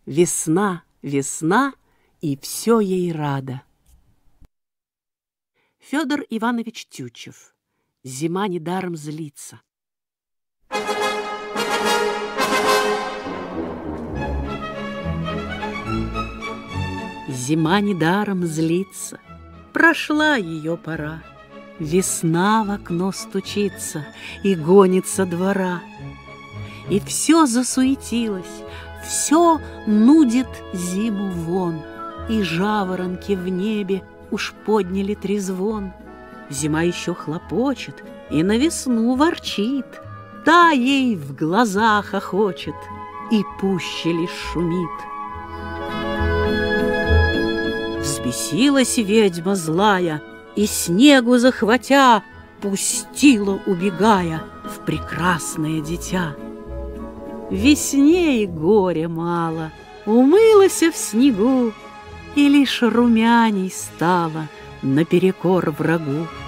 Весна, весна, и все ей рада. Федор Иванович Тютчев. Зима недаром злится. Зима недаром злится, прошла ее пора. Весна в окно стучится и гонит со двора. И все засуетилось, все нудит зиму вон, и жаворонки в небе уж подняли трезвон. Зима еще хлопочет и на весну ворчит, та ей в глазах охочет и пуще лишь шумит. Взбесилась ведьма злая и, снегу захватя, пустила, убегая, в прекрасное дитя. Весне и горе мало, умылась в снегу, и лишь румяней стала наперекор врагу.